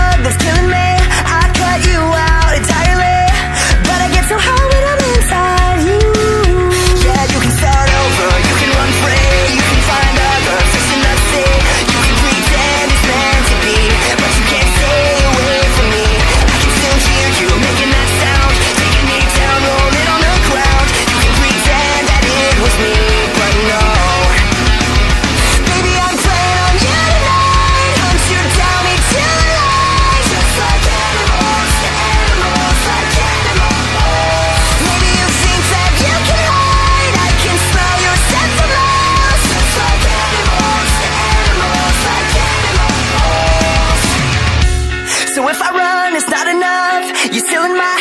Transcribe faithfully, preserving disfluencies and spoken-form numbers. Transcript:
drug that's killing me. I cut you out entirely, but I get so high when I'm inside you. Yeah, you can start over, you can run free, you can find other fish in the sea. You can pretend it's meant to be, but you can't stay away from me. I can still hear you making that sound, taking me down, rolling on the ground. You can pretend that it was me, but no. Baby, I'm playing on you tonight, hunt you down into the light. Just like animals, animals, like animals. Maybe you think that you can hide, I can smell your scent from miles. Just like animals, animals, like animals. So if I run, it's not enough, you're still in my